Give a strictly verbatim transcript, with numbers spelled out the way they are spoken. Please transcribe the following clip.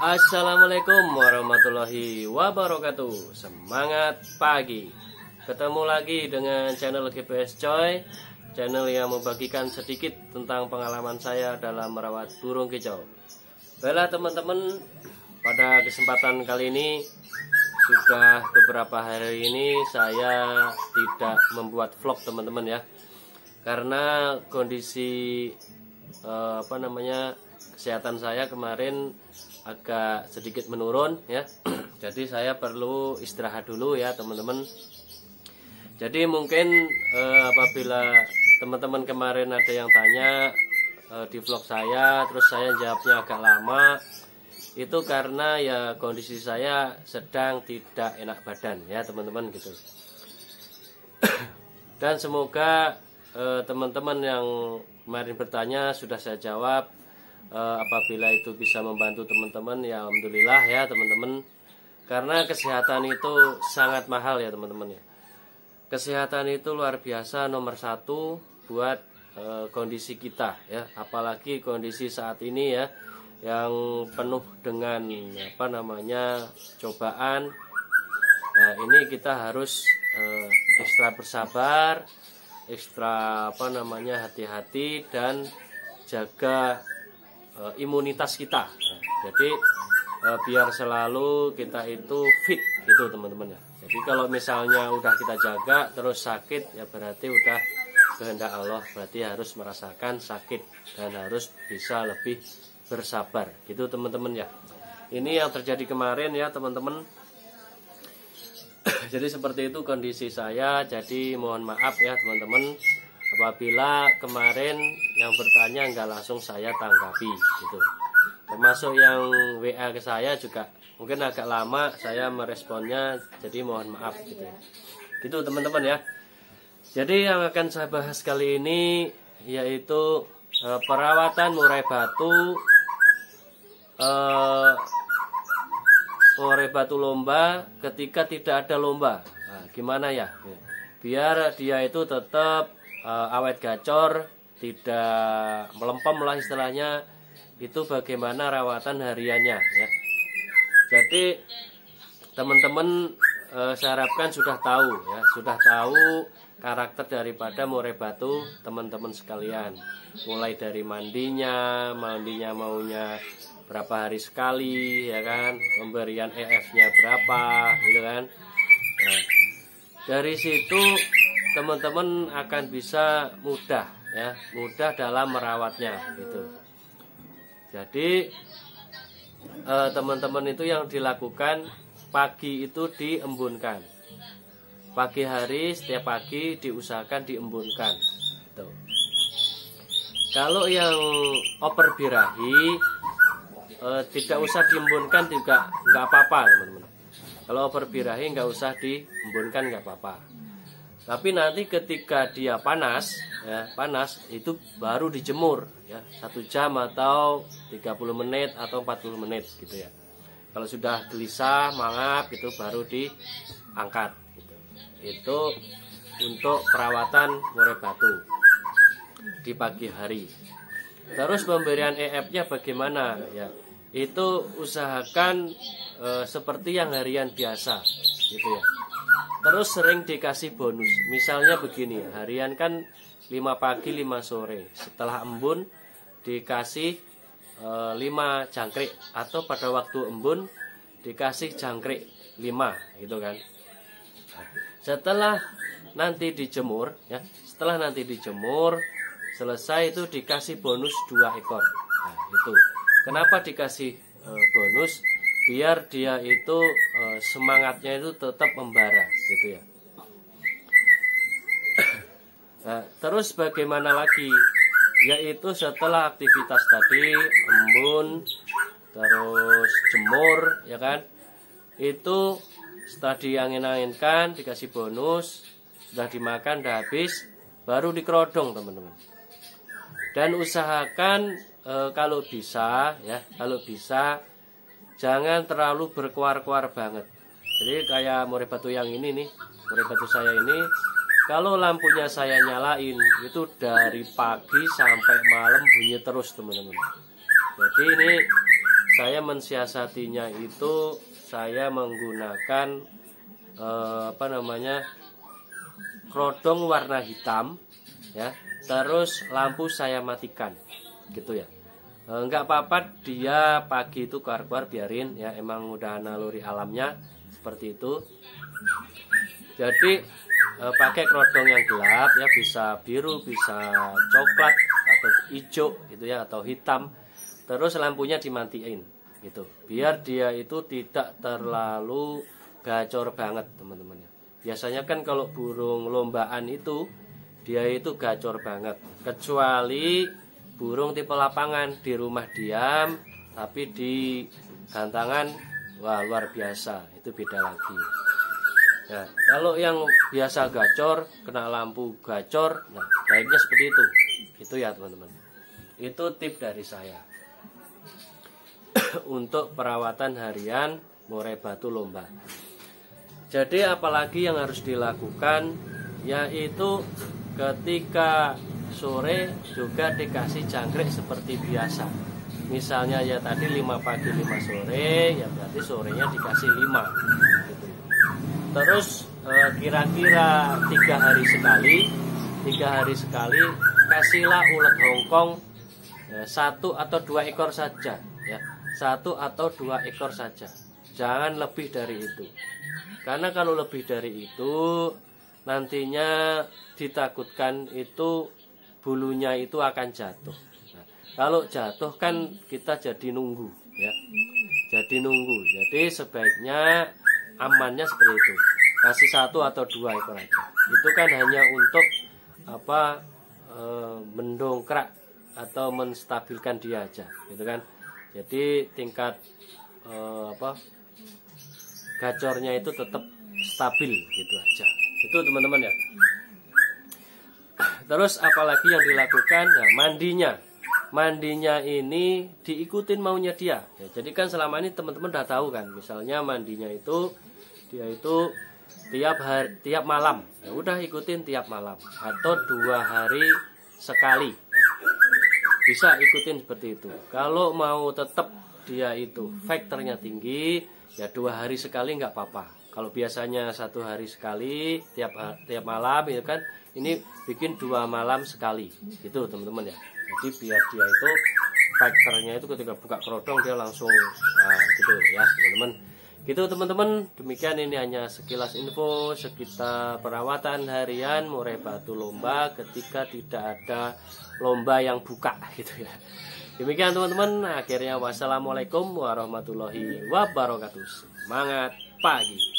Assalamualaikum warahmatullahi wabarakatuh. Semangat pagi. Ketemu lagi dengan channel G P S Coy, channel yang membagikan sedikit tentang pengalaman saya dalam merawat burung kicau. Baiklah teman-teman, pada kesempatan kali ini sudah beberapa hari ini saya tidak membuat vlog teman-teman ya, karena kondisi eh, apa namanya kesehatan saya kemarin agak sedikit menurun ya. Jadi saya perlu istirahat dulu ya teman-teman. Jadi mungkin eh, apabila teman-teman kemarin ada yang tanya eh, di vlog saya, terus saya jawabnya agak lama, itu karena ya kondisi saya sedang tidak enak badan ya teman-teman gitu. Dan semoga teman-teman eh, yang kemarin bertanya sudah saya jawab. Uh, apabila itu bisa membantu teman-teman, ya alhamdulillah ya teman-teman, karena kesehatan itu sangat mahal ya teman-teman ya. Kesehatan itu luar biasa, nomor satu buat uh, kondisi kita ya, apalagi kondisi saat ini ya yang penuh dengan apa namanya cobaan. Nah ini kita harus uh, ekstra bersabar, ekstra apa namanya hati-hati dan jaga Uh, imunitas kita ya. Jadi uh, biar selalu kita itu fit gitu teman-teman ya. Jadi kalau misalnya udah kita jaga terus sakit, ya berarti udah kehendak Allah, berarti harus merasakan sakit dan harus bisa lebih bersabar gitu teman-teman ya. Ini yang terjadi kemarin ya teman-teman. Jadi seperti itu kondisi saya. Jadi mohon maaf ya teman-teman apabila kemarin yang bertanya nggak langsung saya tanggapi gitu. Termasuk yang W A ke saya juga mungkin agak lama saya meresponnya, jadi mohon maaf gitu ya. Gitu teman-teman ya. Jadi yang akan saya bahas kali ini yaitu eh, perawatan murai batu eh, murai batu lomba ketika tidak ada lomba. Nah, gimana ya? Biar dia itu tetap Uh, awet gacor, tidak melempem lah istilahnya. Itu bagaimana rawatan hariannya ya. Jadi teman-teman uh, saya harapkan sudah tahu ya, sudah tahu karakter daripada murai batu teman-teman sekalian. Mulai dari mandinya, mandinya maunya berapa hari sekali ya kan, pemberian E F-nya berapa gitu kan. Nah, dari situ teman-teman akan bisa mudah ya, mudah dalam merawatnya gitu. Jadi teman-teman eh, itu yang dilakukan pagi itu diembunkan. Pagi hari setiap pagi diusahakan diembunkan gitu. Kalau yang oper birahi eh, tidak usah diembunkan juga nggak apa-apa teman-teman. Kalau oper birahi nggak usah diembunkan nggak apa-apa. Tapi nanti ketika dia panas, ya, panas itu baru dijemur, ya, satu jam atau tiga puluh menit atau empat puluh menit gitu ya. Kalau sudah gelisah, mangap itu baru diangkat. Gitu. Itu untuk perawatan murai batu di pagi hari. Terus pemberian E F-nya bagaimana? Ya, itu usahakan e, seperti yang harian biasa, gitu ya. Terus sering dikasih bonus. Misalnya begini, harian kan lima pagi lima sore. Setelah embun dikasih e, lima jangkrik, atau pada waktu embun dikasih jangkrik lima gitu kan. Setelah nanti dijemur ya, setelah nanti dijemur selesai itu dikasih bonus dua ekor. Nah, itu. Kenapa dikasih e, bonus? Biar dia itu e, semangatnya itu tetap membara gitu ya. Nah, terus bagaimana lagi? Yaitu setelah aktivitas tadi embun, terus jemur ya kan, itu setelah diangin-anginkan dikasih bonus, sudah dimakan udah habis, baru dikerodong teman-teman. Dan usahakan e, kalau bisa ya, kalau bisa jangan terlalu berkuar-kuar banget. Jadi kayak murai batu yang ini nih, murai batu saya ini, kalau lampunya saya nyalain itu dari pagi sampai malam bunyi terus teman-teman. Jadi ini saya mensiasatinya itu saya menggunakan eh, apa namanya kerodong warna hitam ya, terus lampu saya matikan gitu ya. E, enggak apa-apa dia pagi itu keluar-keluar, biarin ya, emang udah naluri alamnya seperti itu. Jadi e, pakai kerodong yang gelap ya, bisa biru, bisa coklat atau hijau gitu ya, atau hitam. Terus lampunya dimatiin gitu, biar dia itu tidak terlalu gacor banget teman-teman ya. Biasanya kan kalau burung lombaan itu dia itu gacor banget, kecuali burung tipe lapangan di rumah diam tapi di gantangan wah luar biasa, itu beda lagi. Nah, kalau yang biasa gacor kena lampu gacor, nah baiknya seperti itu. Itu ya teman-teman. Itu tip dari saya untuk perawatan harian murai batu lomba. Jadi apalagi yang harus dilakukan, yaitu ketika sore juga dikasih jangkrik seperti biasa. Misalnya ya tadi lima pagi lima sore, ya berarti sorenya dikasih lima gitu. Terus kira-kira tiga hari sekali tiga hari sekali kasihlah ulet hongkong ya, satu atau dua ekor saja ya, satu atau dua ekor saja, jangan lebih dari itu. Karena kalau lebih dari itu nantinya ditakutkan itu bulunya itu akan jatuh. Nah, kalau jatuh kan kita jadi nunggu ya. Jadi nunggu. Jadi sebaiknya amannya seperti itu. Kasih satu atau dua ekor aja. Itu kan hanya untuk apa e, mendongkrak atau menstabilkan dia aja, gitu kan. Jadi tingkat e, apa gacornya itu tetap stabil gitu aja. Itu teman-teman ya. Terus apalagi yang dilakukan? Nah, mandinya. Mandinya ini diikutin maunya dia. Ya, jadi kan selama ini teman-teman udah tahu kan, misalnya mandinya itu dia itu tiap hari, tiap malam. Ya udah ikutin tiap malam atau dua hari sekali. Bisa ikutin seperti itu. Kalau mau tetap dia itu faktornya tinggi, ya dua hari sekali nggak apa-apa. Kalau biasanya satu hari sekali tiap tiap malam ya kan, ini bikin dua malam sekali gitu teman-teman ya. Jadi biar dia itu faktornya itu ketika buka kerodong dia langsung nah, gitu ya teman-teman. Gitu teman-teman, demikian ini hanya sekilas info sekitar perawatan harian murai batu lomba ketika tidak ada lomba yang buka gitu ya. Demikian teman-teman, akhirnya wassalamualaikum warahmatullahi wabarakatuh. Semangat pagi.